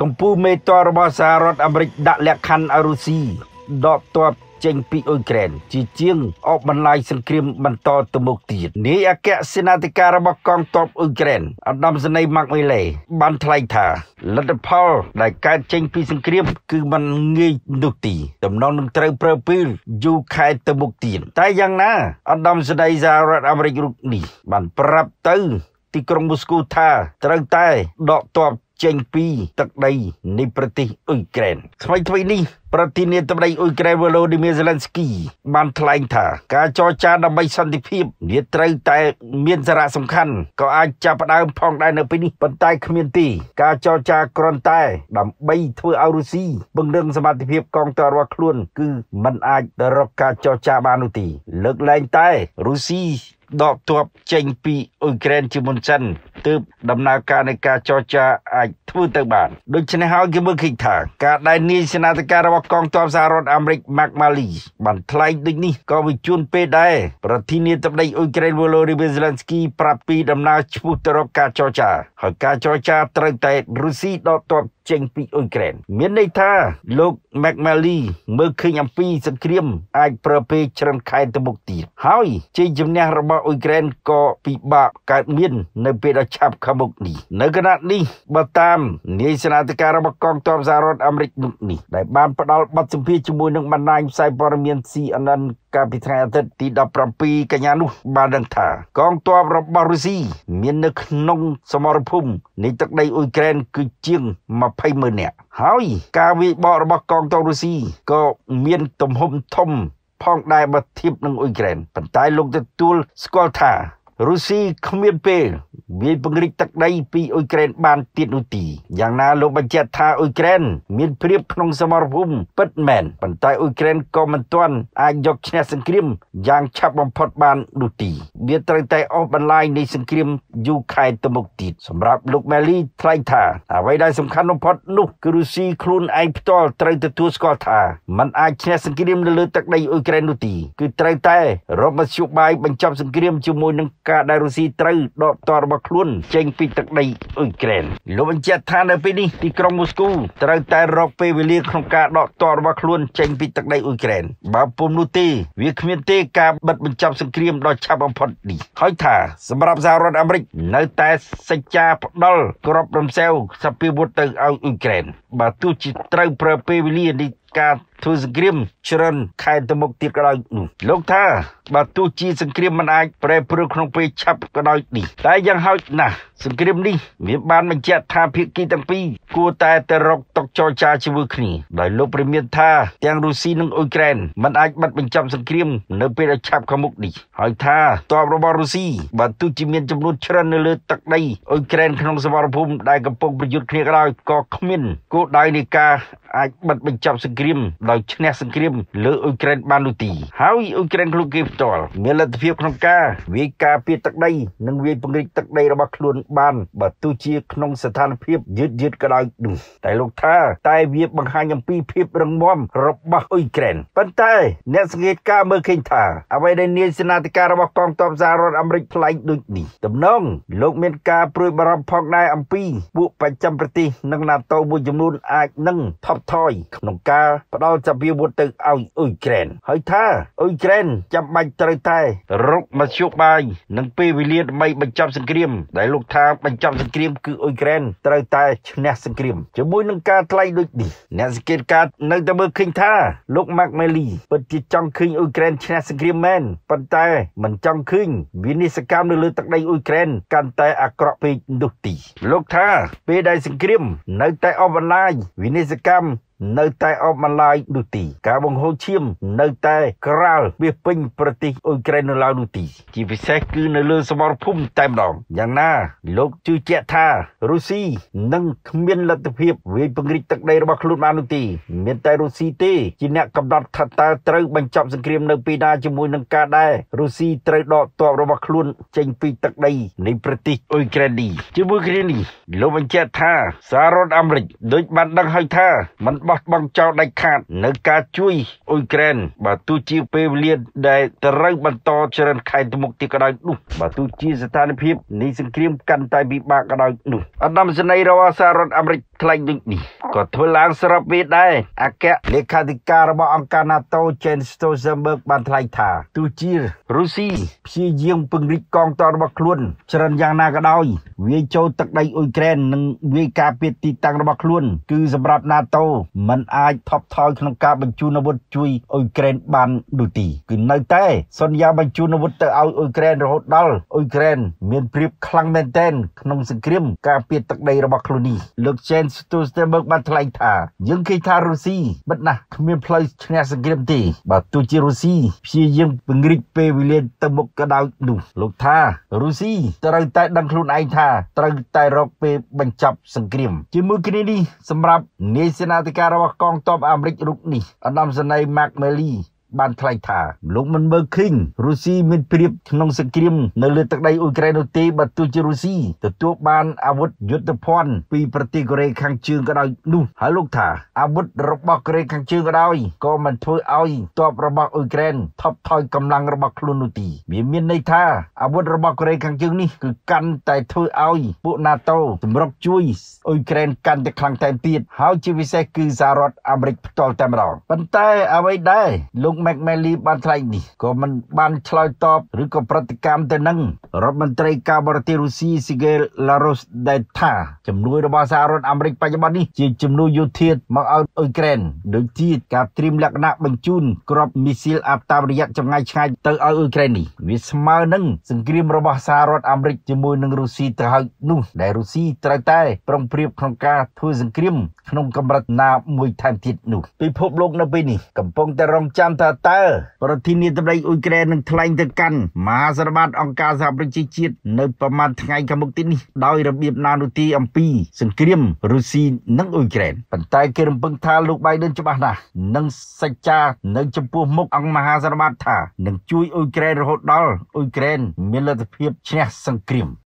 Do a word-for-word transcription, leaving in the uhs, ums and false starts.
កម្ពុជាមេតររបស់សហរដ្ឋអាមេរិកដាក់លក្ខខណ្ឌឲ្យរុស្ស៊ីដកទ័ពចេញពីអ៊ុយក្រែនជាជាងអបបន្លាយសង្គ្រាមបន្តទៅមុខទៀតនាយអគ្គសេនាធិការរបស់កងទ័ពអ៊ុយក្រែនឧត្តមសេនីយ៍ម៉ាក់មីឡេបានថ្លែងថាលទ្ធផលដែលកើតចេញពីសង្គ្រាមគឺมันងាយនោះទីតំណងនឹងត្រូវប្រើពេលយូរខែទៅមុខទៀតតែយ៉ាងណាឧត្តមសេនីយ៍សហរដ្ឋអាមេរិករូបនេះបានប្រាប់ទៅទីក្រុងមូស្គូថាត្រូវតែដកទ័ពចេញពីទឹកដីនៃប្រទេសអ៊ុយក្រែនថ្មីថ្មីនេះប្រធានាធិបតីអ៊ុយក្រែនវ៉ូឡូឌីមៀរ ហ្សេឡិនស្គីបានថ្លែងថាការចរចាដើម្បីសន្តិភាពវាត្រូវតែមានសារៈសំខាន់ក៏អាចចាប់ផ្ដើមផងដែរនៅពេលនេះប៉ុន្តែគ្មានទេការចរចាគ្រាន់តែដើម្បីធ្វើឲ្យរុស្ស៊ីពង្រឹងសមត្ថភាពកងទ័ពរបស់ខ្លួនគឺมันអាចទៅរកការចរចាបាននោះទេលើកលែងតែរុស្ស៊ីដកទ័ពចេញពីអ៊ុយក្រែនជាមុនសិនទើបដំណើរការនៃការចរចាអាចធ្វើទៅបានដូច្នេះហើយគេមើលឃើញថាការដែលនាយសេនាធិការរបស់កងទ័ពសហរដ្ឋអាមេរិក Mark Milley បានថ្លែងដូចនេះក៏វាជួនពេលដែរប្រធានាធិបតីអ៊ុយក្រែន Volodymyr Zelensky ប្រាប់ពីដំណើរឆ្ពោះទៅរកការចរចាហើយការចរចាត្រូវតែរុស្ស៊ីដកទ័ពចេញពីអ៊ុយក្រែនមានន័យថាលោក Mark Milley មើលឃើញអំពីសង្គ្រាមអាចប្រើពេលច្រើនខែទៅមុខទៀតហើយជ័យជំនះរបស់អ៊ុយក្រែនក៏ពិបាកកើតមាននៅពេលដ៏ឆាប់ខាងមុខនេះនៅគណៈនេះបើតាមនាយសេនាធិការរបស់កងទ័ពសហរដ្ឋអាមេរិកនោះនេះដែលបានផ្ដល់បទសម្ភាសន៍ជាមួយនឹងបណ្ដាញផ្សាយព័ត៌មាន C N N កាលពីថ្ងៃអាទិត្យទីដប់ប្រាំពីរកញ្ញានោះបានដឹងថាកងទ័ពរបស់រុស្ស៊ីមាននៅក្នុងសមរភូមិនៃទឹកដីអ៊ុយក្រែនគឺជាងម្ភៃម៉ឺននាក់ហើយការវាយបករបស់កងទ័ពរុស្ស៊ីក៏មានទំហំធំផងដែរបើធៀបនឹងអ៊ុយក្រែនប៉ុន្តែលោកទទួលស្គាល់ថារុស្ស៊ីគ្មានពេលវាយពង្រីកទឹកដីពីអ៊ុយក្រែនបានទៀតនោះទេយ៉ាងណាលោកបញ្ជាក់ថាអ៊ុយក្រែនមានព្រៀបក្នុងសមរភូមិពិតមែនប៉ុន្តែអ៊ុយក្រែនក៏មិនទាន់អាចយកឈ្នះសង្គ្រាមយ៉ាងឆាប់បំផុតបាននោះទេវាត្រូវតែអស់បន្លាយនៃសង្គ្រាមយូរខែទៅមុខទៀតសម្រាប់លោក Milley ថ្លែងថាអ្វីដែលសំខាន់បំផុតនោះគឺរុស្ស៊ីខ្លួនឯងផ្ទាល់ត្រូវទទួលស្គាល់ថាมันអាចឈ្នះសង្គ្រាមនៅលើទឹកដីអ៊ុយក្រែននោះទេគឺត្រូវតែរកមធ្យោបាយបញ្ចប់សង្គ្រាមជាមួយនឹងការដែលរុស្ស៊ីត្រូវដកទ័ពរបស់ខ្លួនចេញពីទឹកដីអ៊ុយក្រែនលោកបញ្ជាក់ថានៅពេលនេះទីក្រុងមូស្គូត្រូវតែរកពេលវេលាក្នុងការដកទ័ពរបស់ខ្លួនចេញពីទឹកដីអ៊ុយក្រែនបើពុំនោះទេវាគ្មានទេការបិទបញ្ចប់សង្គ្រាមដ៏ឆាប់បំផុតនេះហើយថាសម្រាប់សហរដ្ឋអាមេរិកនៅតែសេចក្ដីផ្ដល់ក្របរំសេវសព្វាវុធទៅឲ្យអ៊ុយក្រែនបើទោះជាត្រូវប្រើពេលវេលានេះការធ្វើសង្គ្រាមច្រើនខែទៅមុខទៀតក៏ដោយនោះលោកថាបើទោះជាសង្គ្រាមមិនអាចប្រែប្រួលក្នុងពេលឆាប់ក៏ដោយនេះតែយ៉ាងហោចណាស់សង្គ្រាមនេះវាបានបញ្ជាក់ថាភាគីទាំងពីរគួរតែទៅរកតុចរចាជាមួយគ្នាដោយលោកព្រមានថាទាំងរុស្ស៊ីនិងអ៊ុយក្រែនមិនអាចបិទបញ្ចប់សង្គ្រាមនៅពេលដែលឆាប់ខាងមុខនេះហើយថាទ័ពរបស់រុស្ស៊ីបើទោះជាមានចំនួនច្រើននៅលើទឹកដីអ៊ុយក្រែនក្នុងសមរភូមិដែលកំពុងប្រយុទ្ធគ្នាក៏ដោយក៏គ្មានគោលដៅនៃការអាចបិទបញ្ចប់សង្គ្រាមដោយឈ្នះសង្គ្រាមលើអ៊ុយក្រែនបាននោះទេហើយអ៊ុយក្រែនខ្លួនគេផ្ទាល់មានលទ្ធភាពក្នុងការវាយការពារទឹកដីនិងវាយពង្រីកទឹកដីរបស់ខ្លួនបានបើទោះជាក្នុងស្ថានភាពយឺតយឺតក៏ដោយនោះតែលោកថាតែវាបង្ហាញអំពីភាពរឹងមាំរបស់អ៊ុយក្រែនប៉ុន្តែអ្នកសង្កេតការមើលឃើញថាអ្វីដែលនាយសេនាធិការរបស់កងទ័ពសហរដ្ឋអាមេរិកថ្លែងដូចនេះតំណងលោកមានការព្រួយបារម្ភផងដែរអំពីពួកបច្ចាំប្រទេសនិង NATO មួយចំនួនអាចនឹងថប់ថយក្នុងការផ្ដល់សព្វាវុធទៅឲ្យអ៊ុយក្រែនហើយថាអ៊ុយក្រែនចាំបាច់ត្រូវតែរកមធ្យោបាយនិងពេលវេលាដើម្បីបញ្ចប់សង្គ្រាមដែលលោកថាបញ្ចប់សង្គ្រាមគឺអ៊ុយក្រែនត្រូវតែឈ្នះសង្គ្រាមជាមួយនឹងការថ្លែងដូចនេះអ្នកសង្កេតការណ៍នៅតែមើលឃើញថាលោក Mark Milley ពិតជាចង់ឃើញអ៊ុយក្រែនឈ្នះសង្គ្រាមមែនប៉ុន្តែមិនចង់ឃើញវិនិស្សកម្មនៅលើទឹកដីអ៊ុយក្រែនកាន់តែអាក្រក់ពេកនោះទេលោកថាពេលដែលសង្គ្រាមនៅតែអស់បន្លាយវិនិស្សកម្មនៅតែអបបន្លាយនោះទីការបង្ហូរឈាមនៅតែក្រាលវាពេញប្រទេសអ៊ុយក្រែននៅឡើយនោះទីជាពិសេសគឺនៅលើសមរភូមិតែម្ដងយ៉ាងណាលោកជឿជាក់ថារុស្ស៊ីនឹងគ្មានលទ្ធភាពវាយពង្រីកទឹកដីរបស់ខ្លួនបាននោះទេមានតែរុស្ស៊ីទេជាអ្នកកំណត់ថាតើត្រូវបញ្ចប់សង្គ្រាមនៅពេលណាជាមួយនឹងការដែលរុស្ស៊ីត្រូវដកទ័ពរបស់ខ្លួនចេញពីទឹកដីនៃប្រទេសអ៊ុយក្រែននេះជាមួយគ្នានេះលោកបញ្ជាក់ថាសហរដ្ឋអាមេរិកដូចបានដឹងហើយថាមិនបបោះបង់ចោលដាច់ខាតនៅការជួយអ៊ុយក្រែនបើទោះជាពេលវេលាដែលត្រូវបន្តច្រើនខែទៅមុខទៀតក៏ដោយនោះបើទោះជាស្ថានភាពនៃសង្គ្រាមកាន់តែពិបាកក៏ដោយនោះឧត្តមសេនីយ៍របស់សហរដ្ឋអាមេរិកថ្លែងដូចនេះក៏ធ្វើឡើងស្របពេលដែរអគ្គលេខាធិការរបស់អង្គការ NATO Jens Stoltenberg បានថ្លែងថាទោះជារុស្ស៊ីព្យាយាមពង្រីកកងទ័ពរបស់ខ្លួនច្រើនយ៉ាងណាក៏ដោយវាយចូលទឹកដីអ៊ុយក្រែននិងវាយការពារទីតាំងរបស់ខ្លួនគឺសម្រាប់ NATO មិនអាចថប់ថយក្នុងការបញ្ជូនអាវុធជួយអ៊ុយក្រែនបាននោះទេគឺនៅតែសន្យាបញ្ជូនអាវុធទៅឲ្យអ៊ុយក្រែនរហូតដល់អ៊ុយក្រែនមានព្រៀបខ្លាំងមែនទែនក្នុងសង្គ្រាមការពារទឹកដីរបស់ខ្លួននេះលោក Jens Stoltenberg បានថ្លែងថាយើងឃើញថារុស្ស៊ីបិទណាស់គ្មានផ្លូវឈ្នះសង្គ្រាមទេបើទោះជារុស្ស៊ីព្យាយាមពង្រីកពេលវេលាទៅមុខក៏ដោយនោះលោកថារុស្ស៊ីត្រូវតែដឹងខ្លួនឯងថាត្រូវតែរកពេលបញ្ចប់សង្គ្រាមជាមួយគ្នានេះសម្រាប់នាយសេនាធិការរបស់កងទ័ពអាមេរិករូបនេះឧត្តមសេនីយ៍ Mark Milleyបានថ្លែងថាលោកមិនមើលឃើញរុស្ស៊ីមានព្រៀបក្នុងសង្គ្រាមនៅលើទឹកដីអ៊ុយក្រែននោះទេបើទោះជារុស្ស៊ីទទួលបានអាវុធយុទ្ធភ័ណ្ឌពីប្រទេសកូរ៉េខាងជើងក៏ដោយនោះហើយលោកថាអាវុធរបស់កូរ៉េខាងជើងក៏ដោយក៏មិនធ្វើឲ្យទ័ពរបស់អ៊ុយក្រែនថប់ថយកម្លាំងរបស់ខ្លួននោះទេវាមានន័យថាអាវុធរបស់កូរ៉េខាងជើងនេះគឺកាន់តែធ្វើឲ្យពួក NATO សម្រុកជួយអ៊ុយក្រែនកាន់តែខ្លាំងថែមទៀតហើយជាពិសេសគឺសហរដ្ឋអាមេរិកផ្ទាល់តែម្ដងប៉ុន្តែអ្វីដែរលោក Mark Milley បានថ្លែងនេះក៏មិនបានឆ្លើយតបឬក៏ប្រតិកម្មទៅនឹងរដ្ឋមន្ត្រីការបរទេសរុស្ស៊ី Sergei Lavrov ដែលថាជំនួយរបស់សហរដ្ឋអាមេរិកបច្ចុប្បន្ននេះជាជំនួយយោធាមកឲ្យអ៊ុយក្រែនដូចជាការត្រៀមលក្ខណៈបញ្ជូនគ្រាប់មីស៊ីលអត្តប្រយោជន៍ចម្ងាយឆ្ងាយទៅឲ្យអ៊ុយក្រែននេះវាស្មើនឹងសង្គ្រាមរបស់សហរដ្ឋអាមេរិកជាមួយនឹងរុស្ស៊ីទៅហើយនោះដែលរុស្ស៊ីត្រូវតែប្រុងប្រៀបក្នុងការធ្វើសង្គ្រាមក្នុងកម្រិតណាមួយថែមទៀតនោះពិភពលោកនៅពេលនេះកំពុងតែរងចាំថាតើប្រធានាធិបតីអ៊ុយក្រែននឹងថ្លែងទៅកាន់មហាសន្និបាតអង្គការសហប្រជាជាតិនៅប្រមាណថ្ងៃខាងមុខទៀតនេះដោយរបៀបណានោះទេអំពីសង្គ្រាមរុស្ស៊ីនិងអ៊ុយក្រែនប៉ុន្តែគេរំពឹងថាលោក Biden ច្បាស់ណាស់នឹងសច្ចានៅចំពោះមុខអង្គមហាសន្និបាតថានឹងជួយអ៊ុយក្រែនរហូតដល់អ៊ុយក្រែនមានលទ្ធភាពឈ្នះសង្គ្រាម